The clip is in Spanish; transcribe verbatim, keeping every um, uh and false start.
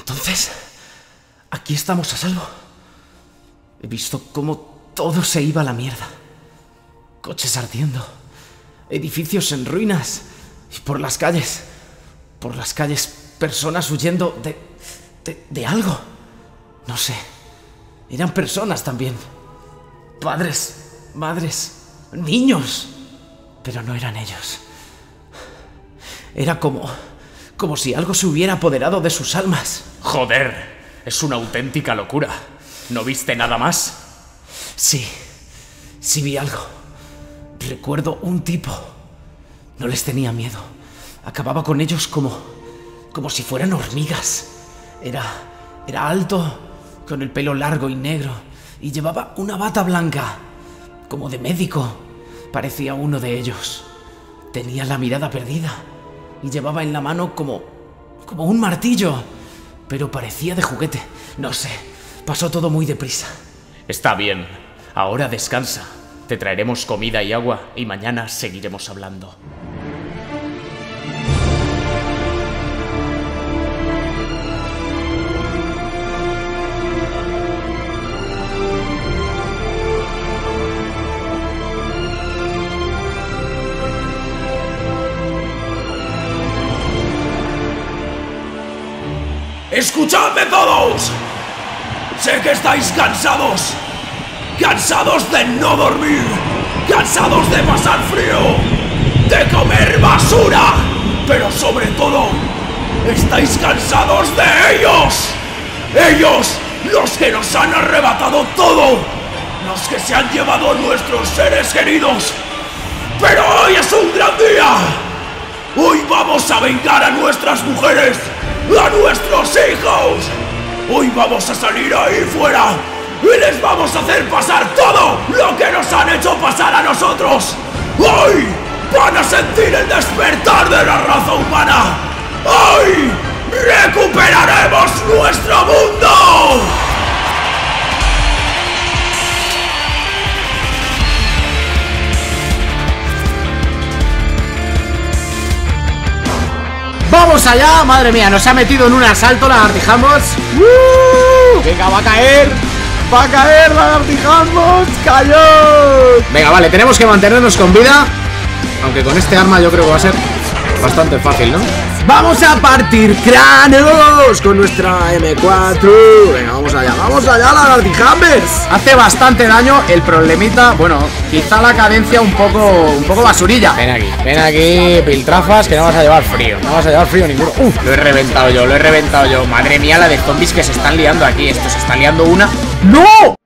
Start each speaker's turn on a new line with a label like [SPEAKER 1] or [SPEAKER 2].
[SPEAKER 1] Entonces, aquí estamos a salvo. He visto cómo todo se iba a la mierda. Coches ardiendo, edificios en ruinas, y por las calles, por las calles, personas huyendo de, de, de algo. No sé, eran personas también. Padres, madres, niños, pero no eran ellos. Era como, como si algo se hubiera apoderado de sus almas.
[SPEAKER 2] Joder, es una auténtica locura. ¿No viste nada más?
[SPEAKER 1] Sí, sí vi algo. Recuerdo un tipo. No les tenía miedo. Acababa con ellos como, como si fueran hormigas. Era, era alto, con el pelo largo y negro, y llevaba una bata blanca, como de médico. Parecía uno de ellos. Tenía la mirada perdida y llevaba en la mano como, como un martillo, pero parecía de juguete. No sé, pasó todo muy deprisa.
[SPEAKER 2] Está bien, ahora descansa. Te traeremos comida y agua y mañana seguiremos hablando.
[SPEAKER 3] ¡Escuchadme todos! Sé que estáis cansados. Cansados de no dormir. Cansados de pasar frío. De comer basura. Pero sobre todo, estáis cansados de ellos. Ellos, los que nos han arrebatado todo. Los que se han llevado a nuestros seres queridos. Pero hoy es un gran día. Hoy vamos a vengar a nuestras mujeres. ¡A nuestros hijos! Hoy vamos a salir ahí fuera y les vamos a hacer pasar todo lo que nos han hecho pasar a nosotros. Hoy van a sentir el despertar de la raza humana. Hoy recuperaremos nuestro mundo.
[SPEAKER 4] ¡Vamos allá! Madre mía, nos ha metido en un asalto la Lagartijamos. ¡Uh! Venga, va a caer. Va a caer la Lagartijamos. ¡Cayó! Venga, vale, tenemos que mantenernos con vida. Aunque con este arma yo creo que va a ser bastante fácil, ¿no? ¡Vamos a partir cráneos con nuestra eme cuatro! Venga, vamos allá, vamos allá, Lagartijambers. Hace bastante daño, el problemita, bueno, quizá la cadencia un poco, un poco basurilla. Ven aquí, ven aquí, piltrafas, que no vas a llevar frío. No vas a llevar frío ninguno. ¡Uf! Lo he reventado yo, lo he reventado yo. Madre mía, la de zombies que se están liando aquí. Esto se está liando una. ¡No!